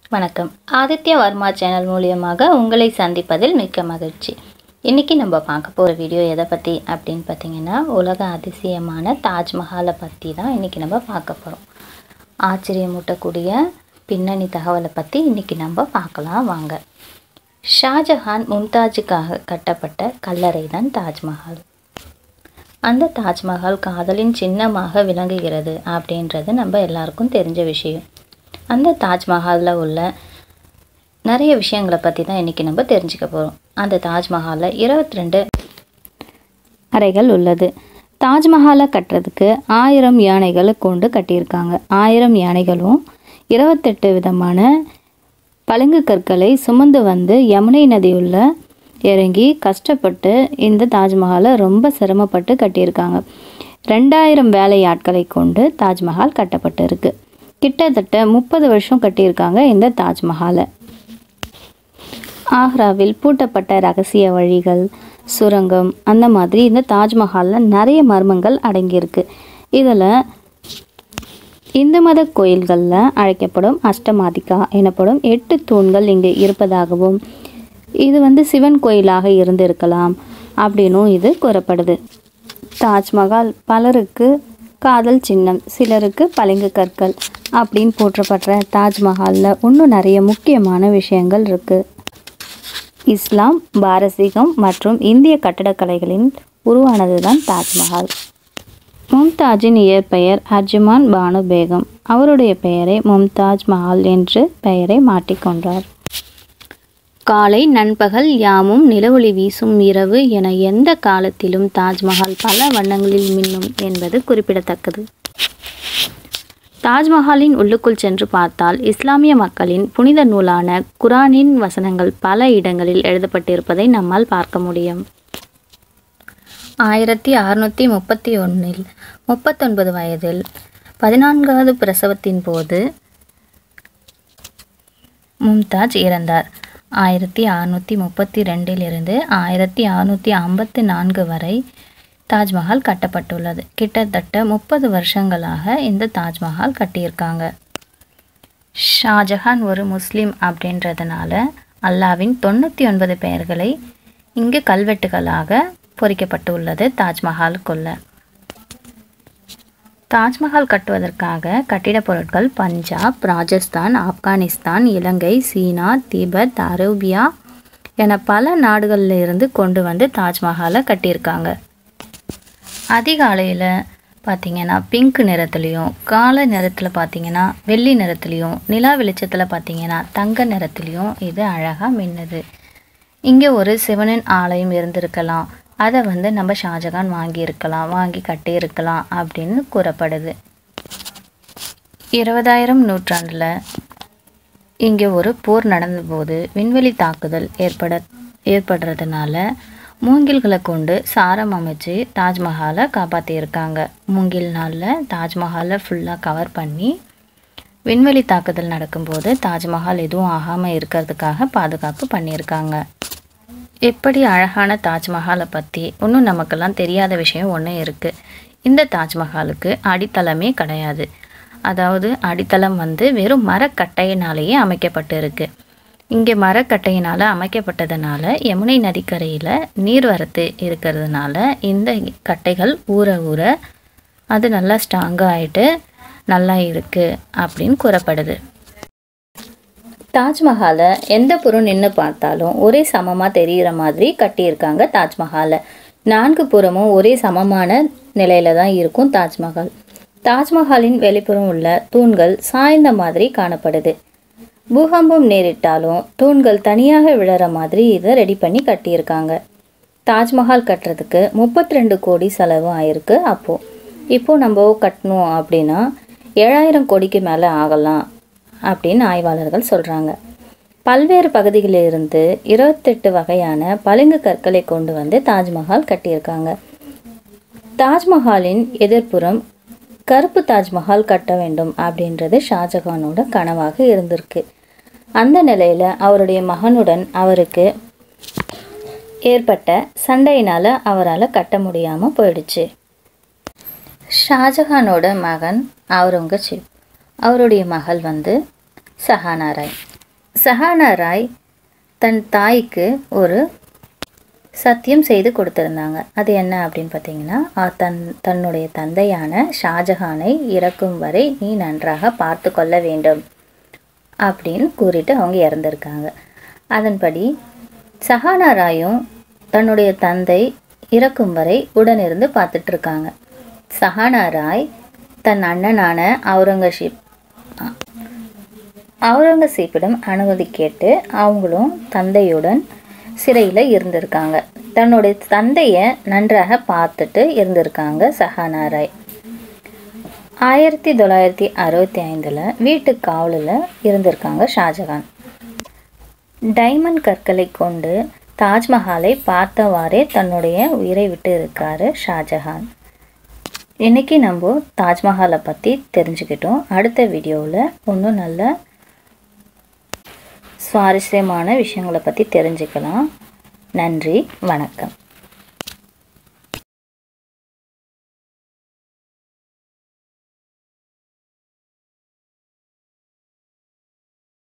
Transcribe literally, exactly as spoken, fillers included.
வணக்கம். ஆதித்யா வர்மா சேனல் மூலியமாக உங்களை சந்திப்பதில் மிக்க மகிழ்ச்சி. இன்றைக்கி நம்ம பார்க்க போகிற வீடியோ எதை பற்றி அப்படின்னு பார்த்தீங்கன்னா, உலக அதிசயமான தாஜ்மஹாலை பற்றி தான் இன்றைக்கி நம்ம பார்க்க போகிறோம். ஆச்சரியமூட்டக்கூடிய பின்னணி தகவலை பற்றி இன்றைக்கி நம்ம பார்க்கலாம் வாங்க. ஷாஜஹான் மும்தாஜுக்காக கட்டப்பட்ட கல்லறை தான் தாஜ்மஹால். அந்த தாஜ்மஹால் காதலின் சின்னமாக விளங்குகிறது அப்படின்றது நம்ம எல்லாருக்கும் தெரிஞ்ச விஷயம். அந்த தாஜ்மஹாலில் உள்ள நிறைய விஷயங்களை பற்றி தான் இன்றைக்கி நம்ம தெரிஞ்சுக்க போகிறோம். அந்த தாஜ்மஹாலில் இருபத்தி ரெண்டு அறைகள் உள்ளது. தாஜ்மஹாலை கட்டுறதுக்கு ஆயிரம் யானைகளை கொண்டு கட்டியிருக்காங்க. ஆயிரம் யானைகளும் இருபத்தெட்டு விதமான பளிங்கு கற்களை சுமந்து வந்து யமுனை நதியுள்ள இறங்கி கஷ்டப்பட்டு இந்த தாஜ்மஹாலை ரொம்ப சிரமப்பட்டு கட்டியிருக்காங்க. ரெண்டாயிரம் வேலையாட்களை கொண்டு தாஜ்மஹால் கட்டப்பட்டு இருக்கு. கிட்டத்தட்ட முப்பது வருஷம் கட்டியிருக்காங்க இந்த தாஜ்மஹாலை. ஆக்ராவில் பூட்டப்பட்ட ரகசிய வழிகள், சுரங்கம், அந்த மாதிரி இந்த தாஜ்மஹாலில் நிறைய மர்மங்கள் அடங்கியிருக்கு. இதில் இந்து மத கோயில்களில் அழைக்கப்படும் அஷ்டமாதிகா எனப்படும் எட்டு தூண்கள் இங்கே இருப்பதாகவும், இது வந்து சிவன் கோயிலாக இருந்திருக்கலாம் அப்படின்னும் இது கூறப்படுது. தாஜ்மஹால் பலருக்கு காதல் சின்னம், சிலருக்கு பளிங்கு கற்கள் அப்படின்னு போற்றப்படுற தாஜ்மஹாலில் இன்னும் நிறைய முக்கியமான விஷயங்கள் இருக்குது. இஸ்லாம், பாரசீகம் மற்றும் இந்திய கட்டடக்கலைகளின் உருவானது தான் தாஜ்மஹால். மும்தாஜின் இயற்பெயர் அர்ஜுமான் பானு பேகம். அவருடைய பெயரை மும்தாஜ் மஹால் என்று பெயரை மாற்றிக்கொண்டார். காலை, நண்பகல் யாமும் நிலவொளி வீசும் இரவு என எந்த காலத்திலும் தாஜ்மஹால் பல வண்ணங்களில் மின்னும் என்பது குறிப்பிடத்தக்கது. தாஜ்மஹாலின் உள்ளுக்குள் சென்று பார்த்தால் இஸ்லாமிய மக்களின் புனித நூலான குரானின் வசனங்கள் பல இடங்களில் எழுதப்பட்டிருப்பதை நம்மால் பார்க்க முடியும். ஆயிரத்தி அறுநூற்றி முப்பத்தி ஒன்றில் முப்பத்தொன்பது வயதில் பதினான்காவது பிரசவத்தின் போது மும்தாஜ் இறந்தார். ஆயிரத்தி அறுநூற்றி முப்பத்தி ரெண்டிலிருந்து ஆயிரத்தி அறுநூற்றி ஐம்பத்தி நான்கு வரை தாஜ்மஹால் கட்டப்பட்டுள்ளது. கிட்டத்தட்ட முப்பது வருஷங்களாக இந்த தாஜ்மஹால் கட்டியிருக்காங்க. ஷாஜஹான் ஒரு முஸ்லீம் அப்படின்றதுனால அல்லாவின் தொண்ணூற்றி ஒன்பது பெயர்களை இங்கு கல்வெட்டுகளாக பொறிக்கப்பட்டுள்ளது தாஜ்மஹாலுக்குள்ள. தாஜ்மஹால் கட்டுவதற்காக கட்டிடப் பொருட்கள் பஞ்சாப், ராஜஸ்தான், ஆப்கானிஸ்தான், இலங்கை, சீனா, திபெத், அரேபியா என பல நாடுகளில் இருந்து கொண்டு வந்து தாஜ்மஹாலை கட்டியிருக்காங்க. அதிகாலையில் பார்த்திங்கன்னா பிங்க் நிறத்துலேயும், காலை நிறத்தில் பார்த்திங்கன்னா வெள்ளி நிறத்துலேயும், நிலா வெளிச்சத்தில் பார்த்திங்கன்னா தங்க நிறத்துலேயும் இது அழகாக மின்னுது. இங்கே ஒரு சிவனின் ஆலயம் இருந்திருக்கலாம். அதை வந்து நம்ம ஷாஜகான் வாங்கியிருக்கலாம், வாங்கி கட்டியிருக்கலாம் அப்படின்னு கூறப்படுது. இருபதாயிரம் நூற்றாண்டில் இங்கே ஒரு போர் நடந்தபோது விண்வெளி தாக்குதல் ஏற்பட ஏற்படுறதுனால மூங்கில்களை கொண்டு சாரம் அமைச்சு தாஜ்மஹாலை காப்பாற்றியிருக்காங்க. மூங்கில் நாளில் தாஜ்மஹாலை ஃபுல்லாக கவர் பண்ணி விண்வெளி தாக்குதல் நடக்கும்போது தாஜ்மஹால் எதுவும் ஆகாமல் இருக்கிறதுக்காக பாதுகாப்பு பண்ணியிருக்காங்க. எப்படி அழகான தாஜ்மஹாலை பற்றி இன்னும் நமக்கெல்லாம் தெரியாத விஷயம் ஒன்று இருக்குது. இந்த தாஜ்மஹாலுக்கு அடித்தளமே கிடையாது. அதாவது அடித்தளம் வந்து வெறும் மரக்கட்டையினாலேயே அமைக்கப்பட்டு இருக்கு. இங்கே மரக்கட்டையினால் அமைக்கப்பட்டதுனால யமுனை நதிக்கரையில் நீர்வரத்து இருக்கிறதுனால இந்த கட்டைகள் ஊற ஊற அது நல்லா ஸ்ட்ராங்காக ஆகிட்டு நல்லா இருக்குது அப்படின்னு கூறப்படுது. தாஜ்மஹாலை எந்த புறம் நின்று பார்த்தாலும் ஒரே சமமாக தெரிகிற மாதிரி கட்டியிருக்காங்க தாஜ்மஹாலை. நான்கு புறமும் ஒரே சமமான நிலையில தான் இருக்கும் தாஜ்மஹால். தாஜ்மஹாலின் வெளிப்புறம் உள்ள தூண்கள் சாய்ந்த மாதிரி காணப்படுது. பூகம்பம் நேரிட்டாலும் தூண்கள் தனியாக விழற மாதிரி இதை ரெடி பண்ணி கட்டியிருக்காங்க. தாஜ்மஹால் கட்டுறதுக்கு முப்பத்தி ரெண்டு கோடி செலவு ஆயிருக்கு. அப்போது இப்போது நம்ம கட்டணும் அப்படின்னா ஏழாயிரம் கோடிக்கு மேலே ஆகலாம் அப்படின்னு ஆய்வாளர்கள் சொல்கிறாங்க. பல்வேறு பகுதிகளிலிருந்து இருபத்தெட்டு வகையான பளிங்கு கற்களை கொண்டு வந்து தாஜ்மஹால் கட்டியிருக்காங்க. தாஜ்மஹாலின் எதிர்ப்புறம் கருப்பு தாஜ்மஹால் கட்ட வேண்டும் அப்படின்றது ஷாஜஹானோட கனவாக இருந்திருக்கு. அந்த நிலையில் அவருடைய மகனுடன் அவருக்கு ஏற்பட்ட சண்டையினால் அவரால் கட்ட முடியாமல் போயிடுச்சு. ஷாஜஹானோட மகன் அவுரங்கசீப், அவருடைய மகள் வந்து சஹானா ராய். சஹானா ராய் தன் தாய்க்கு ஒரு சத்தியம் செய்து கொடுத்துருந்தாங்க. அது என்ன அப்படின்னு பார்த்தீங்கன்னா, தன் தன்னுடைய தந்தையான ஷாஜஹானை இறக்கும் வரை நீ நன்றாக பார்த்து கொள்ள வேண்டும் அப்படின்னு கூறிட்டு அவங்க இறந்துருக்காங்க. அதன்படி சஹானா ராயும் தன்னுடைய தந்தை இறக்கும் வரை உடனிருந்து பார்த்துட்ருக்காங்க. சஹானா ராய் தன் அண்ணனான அவுரங்கசீப் அவுரங்கசீப்பிடம் அனுமதி கேட்டு அவங்களும் தந்தையுடன் சிறையில் இருந்திருக்காங்க. தன்னுடைய தந்தையை நன்றாக பார்த்துட்டு இருந்திருக்காங்க சஹானா ராய். ஆயிரத்தி தொள்ளாயிரத்தி அறுபத்தி ஐந்தில் வீட்டு காவலில் இருந்திருக்காங்க ஷாஜகான். டைமண்ட் கற்களை கொண்டு தாஜ்மஹாலை பார்த்தவாறே தன்னுடைய உயிரை விட்டு இருக்காரு ஷாஜஹான். இன்றைக்கி நம்ம தாஜ்மஹாலை பற்றி தெரிஞ்சுக்கிட்டோம். அடுத்த வீடியோவில் இன்னும் நல்ல சுவாரஸ்யமான விஷயங்களை பற்றி தெரிஞ்சுக்கலாம். நன்றி, வணக்கம்.